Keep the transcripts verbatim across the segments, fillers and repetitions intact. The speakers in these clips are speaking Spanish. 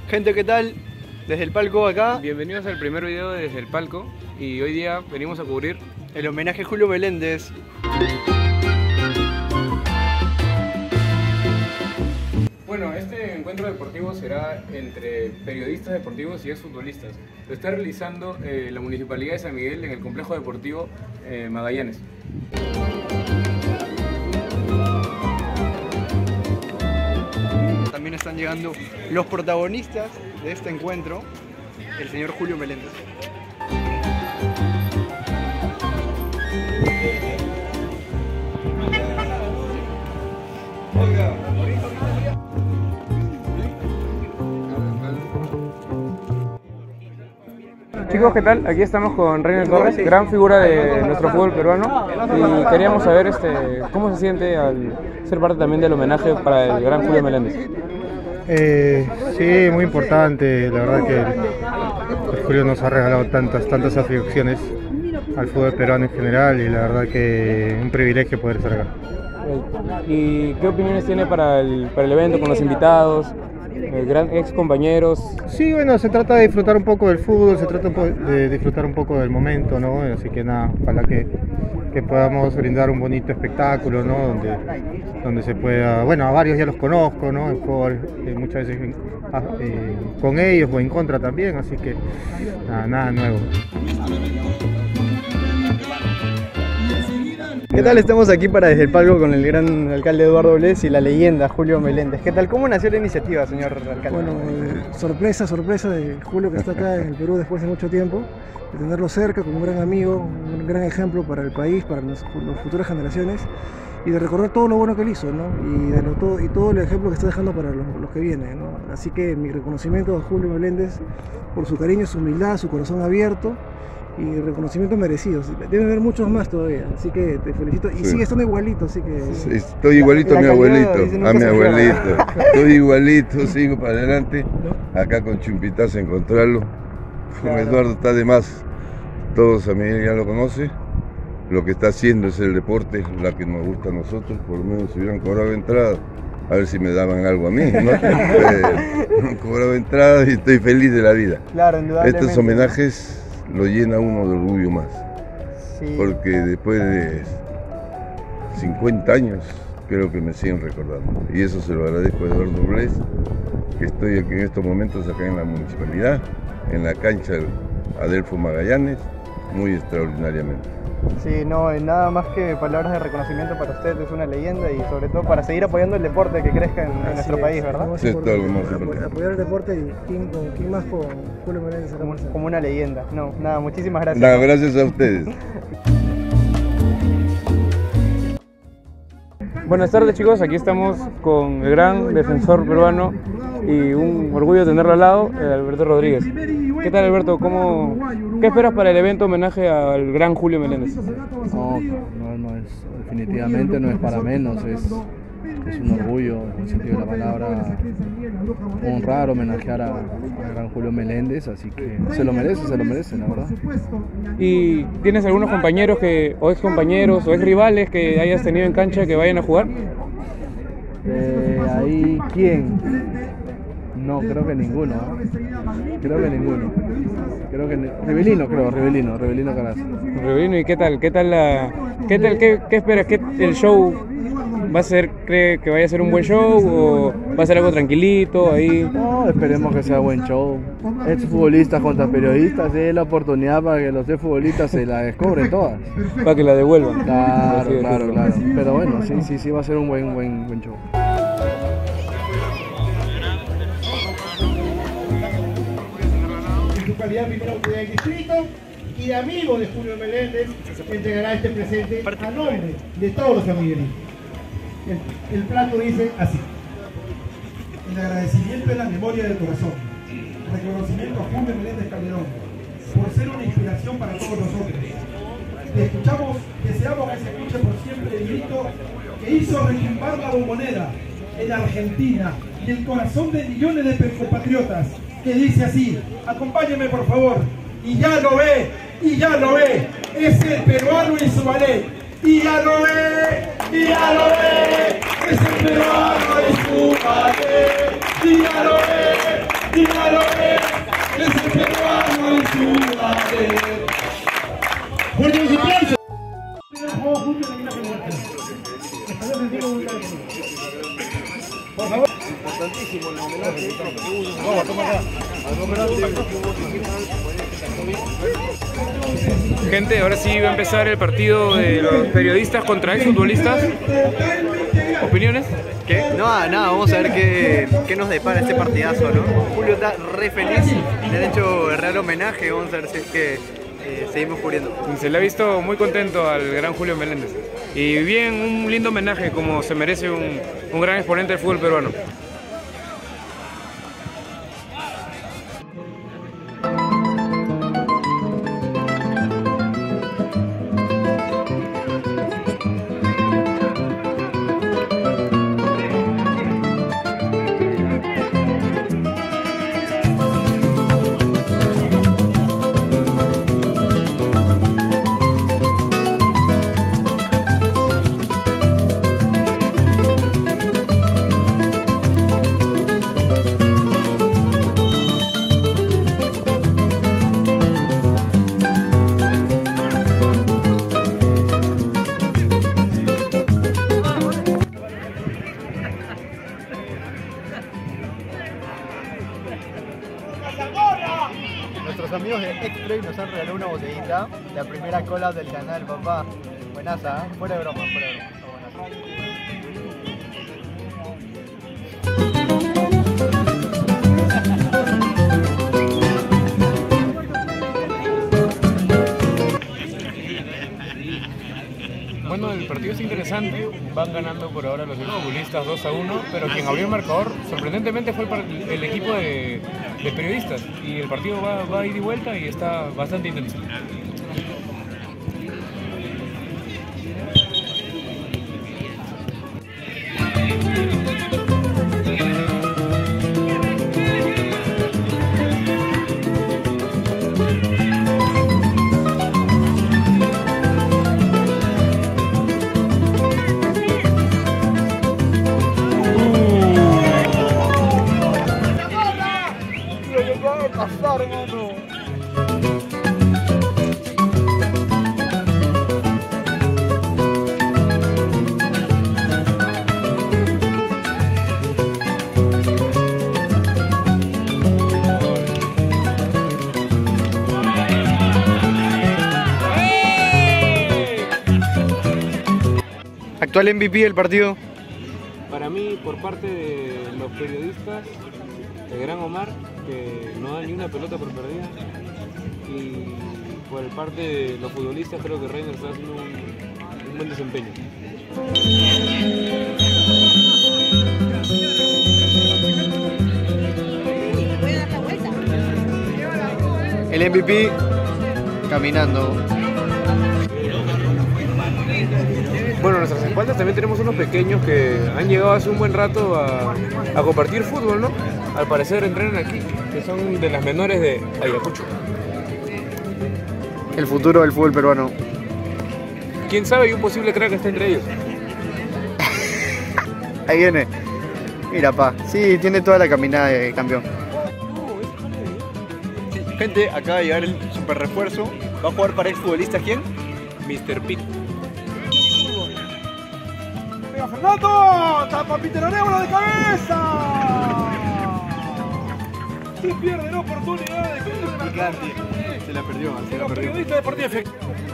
Gente, ¿qué tal? Desde el palco acá. Bienvenidos al primer video de Desde el Palco y hoy día venimos a cubrir el homenaje a Julio Meléndez. Bueno, este encuentro deportivo será entre periodistas deportivos y exfutbolistas. Lo está realizando eh, la Municipalidad de San Miguel en el Complejo Deportivo eh, Magallanes. También están llegando los protagonistas de este encuentro, el señor Julio Meléndez. Chicos, ¿qué tal? Aquí estamos con Reiner Torres, gran figura de nuestro fútbol peruano, y queríamos saber este, cómo se siente al ser parte también del homenaje para el gran Julio Meléndez. Eh, sí, muy importante, la verdad que el Julio nos ha regalado tantas, tantas aflicciones al fútbol peruano en general y la verdad que un privilegio poder estar acá. ¿Y qué opiniones tiene para el, para el evento con los invitados? Eh, gran ex compañeros. Sí, bueno, se trata de disfrutar un poco del fútbol, se trata de disfrutar un poco del momento, ¿no? Así que nada, ojalá que, que podamos brindar un bonito espectáculo, ¿no? Donde, donde se pueda, bueno, a varios ya los conozco, ¿no? El fútbol, eh, muchas veces eh, con ellos o en contra también, así que nada, nada nuevo. ¿Qué tal? Estamos aquí para Desde el Palco con el gran alcalde Eduardo Bless y la leyenda Julio Meléndez. ¿Qué tal? ¿Cómo nació la iniciativa, señor alcalde? Bueno, eh, sorpresa, sorpresa de Julio que está acá en el Perú después de mucho tiempo, de tenerlo cerca como un gran amigo, un gran ejemplo para el país, para las futuras generaciones y de recordar todo lo bueno que él hizo, ¿no? Y, de lo, todo, y todo el ejemplo que está dejando para los, los que vienen, ¿no? Así que mi reconocimiento a Julio Meléndez por su cariño, su humildad, su corazón abierto y reconocimiento merecido. Debe haber muchos más todavía, así que te felicito. Y sí. Sigue estando igualito, así que... Sí, estoy igualito la, a mi abuelito, a mi abuelito. Estoy igualito, sigo para adelante. Acá con Chumpitazo encontrarlo. Con claro. Eduardo está de más. Todos a mí ya lo conoce. Lo que está haciendo es el deporte, la que nos gusta a nosotros. Por lo menos si hubieran cobrado entrada, a ver si me daban algo a mí, ¿no? eh, cobrado entrada y estoy feliz de la vida. Claro, indudablemente. Estos homenajes lo llena uno de orgullo más, sí. Porque después de cincuenta años creo que me siguen recordando y eso se lo agradezco a Eduardo Bless, que estoy aquí en estos momentos acá en la municipalidad, en la cancha Adelfo Magallanes, muy extraordinariamente. Sí, no, nada más que palabras de reconocimiento para usted, es una leyenda y sobre todo para seguir apoyando el deporte que crezca en, en nuestro es, país, ¿verdad? Sí, todo lo más importante. Apoyar el deporte y ¿quién, con, quién más con Julio Meléndez? Como, como una leyenda. No, nada, muchísimas gracias. Nada, gracias a ustedes. Buenas tardes, chicos, aquí estamos con el gran defensor peruano y un orgullo tenerlo al lado, Alberto Rodríguez. ¿Qué tal, Alberto? ¿Cómo, ¿Qué esperas para el evento homenaje al gran Julio Meléndez? No, no, no es, definitivamente no es para menos, es, es un orgullo, en el sentido de la palabra, honrar, homenajear a, a gran Julio Meléndez, así que se lo merece, se lo merece, la verdad. ¿Y tienes algunos compañeros que, o ex compañeros o ex rivales que hayas tenido en cancha que vayan a jugar? Eh, ahí, ¿quién? No, creo que ninguno. ¿eh? Creo que ninguno. Creo que Rivelino, creo, Rivelino, Rivelino Carazo. Rivelino, ¿y qué tal? ¿Qué tal la qué tal qué, qué esperas? ¿Qué el show va a ser, cree que vaya a ser un buen show o va a ser algo tranquilito ahí? No, esperemos que sea buen show. Ex futbolistas contra periodistas, es la oportunidad para que los ex futbolistas se la descubren todas. Para que la devuelvan. Claro, sí, claro, claro. Pero bueno, sí, sí, sí va a ser un buen buen buen show. Calidad primera autoridad del distrito y de amigo de Julio Meléndez entregará este presente a nombre de todos los sanmiguelinos. El, el plato dice así: el agradecimiento en la memoria del corazón, reconocimiento a Julio Meléndez Calderón por ser una inspiración para todos nosotros. Te escuchamos, deseamos que se escuche por siempre el grito que hizo retumbar la bombonera en Argentina y el corazón de millones de compatriotas, que dice así, acompáñenme por favor, y ya lo ve, y ya lo ve, es el peruano y su ballet, y ya lo ve, y ya lo ve, es el peruano y su ballet, y ya lo ve, y ya varones, es el peruano en su haber. Fuerte los aplausos. Por favor. Importantísimo el homenaje. Vamos, toma acá. Gente, ahora sí va a empezar el partido de los periodistas contra exfutbolistas. ¿Opiniones? ¿Qué? No, nada, vamos a ver qué, qué nos depara este partidazo, ¿no? Julio está re feliz, le han hecho el real homenaje, vamos a ver si es que eh, seguimos cubriendo. Se le ha visto muy contento al gran Julio Meléndez. Y bien, un lindo homenaje como se merece un, un gran exponente del fútbol peruano. Nuestros amigos de X-Play nos han regalado una botellita, la primera cola del canal, papá. Buenaza, ¿eh? Fuera de broma, fuera de broma. Bueno, el partido es interesante, van ganando por ahora los futbolistas dos a uno, pero quien abrió el marcador sorprendentemente fue el, el equipo de, de periodistas, y el partido va, va a ir y vuelta y está bastante intenso. ¿Actual M V P del partido? Para mí, por parte de los periodistas, el gran Omar, que no da ni una pelota por perdida, y por parte de los futbolistas creo que Reiner está haciendo un, un buen desempeño. El M V P caminando. Bueno, a nuestras espaldas también tenemos unos pequeños que han llegado hace un buen rato a, a compartir fútbol, ¿no? Al parecer entrenan aquí, que son de las menores de Ayacucho. El futuro del fútbol peruano. ¿Quién sabe? Y un posible crack está entre ellos. Ahí viene. Mira, pa. Sí, tiene toda la caminada de campeón. Sí, gente, acaba de llegar el super refuerzo. ¿Va a jugar para exfutbolistas quién? mister Pitt. Fernando, tapa Piteroneo de cabeza. Y pierde la oportunidad de Picante. Se la perdió, se la perdió. Periodista deportivo efectivo.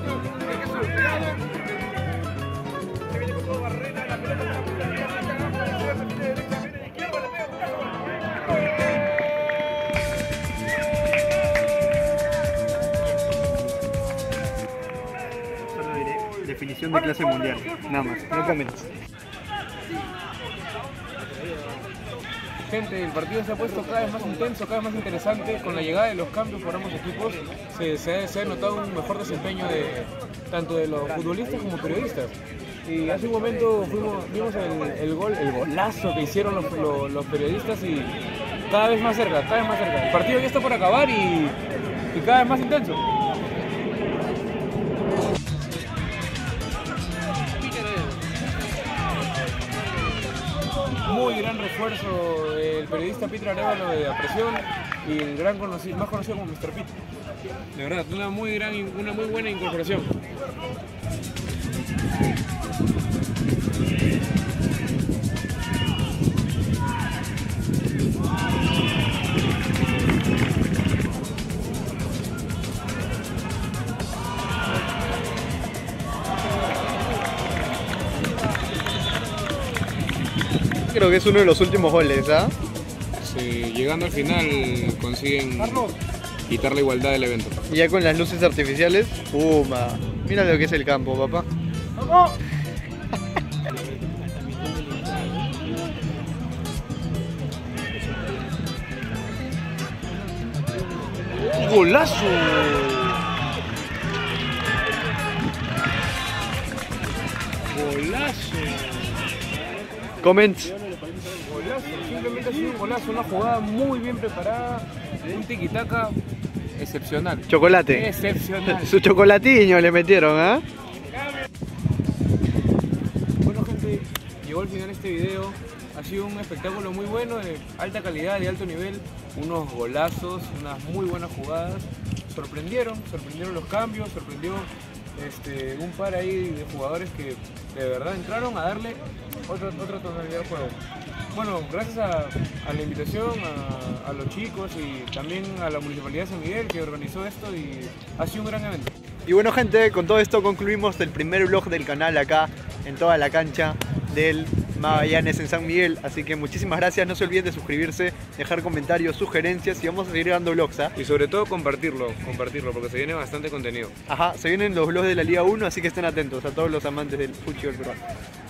Solo diré definición de clase mundial. Nada más, no comentes. Gente, el partido se ha puesto cada vez más intenso, cada vez más interesante. Con la llegada de los cambios por ambos equipos se, se, se ha notado un mejor desempeño de tanto de los futbolistas como periodistas. Y hace un momento fuimos, vimos el, el gol, el golazo que hicieron los, los, los periodistas, y cada vez más cerca, cada vez más cerca. El partido ya está por acabar y, y cada vez más intenso. Muy gran refuerzo el periodista Peter Arevalo de la presión. y el gran conocido, más conocido como mister Pete. De verdad, una muy, gran, una muy buena incorporación. Creo que es uno de los últimos goles, ¿ah? Sí, llegando al final consiguen quitar la igualdad del evento. Y ya con las luces artificiales, ¡puma! Mira lo que es el campo, papá. ¡Vamos! ¡Golazo! ¡Golazo! Comments. Golazo, simplemente ha sido un golazo, una jugada muy bien preparada, un tiki-taka excepcional. Chocolate. Excepcional. Su chocolatiño le metieron, ¿ah? Bueno, gente, llegó al final este video. Ha sido un espectáculo muy bueno, de alta calidad, de alto nivel, unos golazos, unas muy buenas jugadas. Sorprendieron, sorprendieron los cambios, sorprendió este, un par ahí de jugadores que de verdad entraron a darle otra, otra tonalidad al juego. Bueno, gracias a, a la invitación, a, a los chicos y también a la Municipalidad de San Miguel que organizó esto y ha sido un gran evento. Y bueno, gente, con todo esto concluimos el primer vlog del canal acá en toda la cancha del Magallanes en San Miguel, así que muchísimas gracias, no se olviden de suscribirse, dejar comentarios, sugerencias y vamos a seguir dando vlogs, ¿ah? Y sobre todo compartirlo, compartirlo porque se viene bastante contenido. Ajá, se vienen los vlogs de la Liga uno, así que estén atentos a todos los amantes del fútbol peruano.